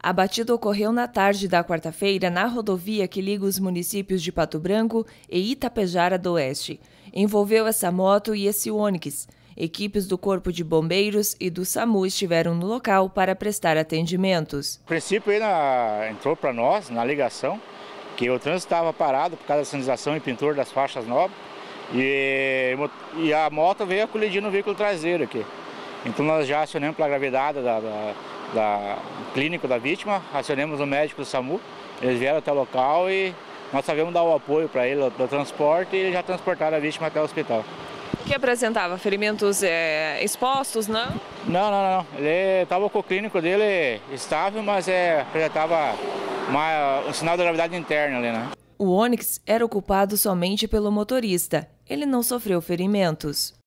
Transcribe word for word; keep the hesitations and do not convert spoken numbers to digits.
A batida ocorreu na tarde da quarta-feira na rodovia que liga os municípios de Pato Branco e Itapejara do Oeste. Envolveu essa moto e esse Onix. Equipes do Corpo de Bombeiros e do SAMU estiveram no local para prestar atendimentos. O princípio aí na, entrou para nós, na ligação, que o trânsito estava parado por causa da sinalização e pintura das faixas novas. E, e a moto veio colidir no veículo traseiro aqui. Então nós já acionamos para a gravidade da, da, da clínico da vítima, acionamos o médico do SAMU, eles vieram até o local e nós sabemos dar o apoio para ele do transporte e eles já transportaram a vítima até o hospital. O que apresentava? Ferimentos é, expostos, não? Não, não, não. Ele estava com o clínico dele estável, mas é, apresentava uma, um sinal de gravidade interna ali, né? O Onix era ocupado somente pelo motorista. Ele não sofreu ferimentos.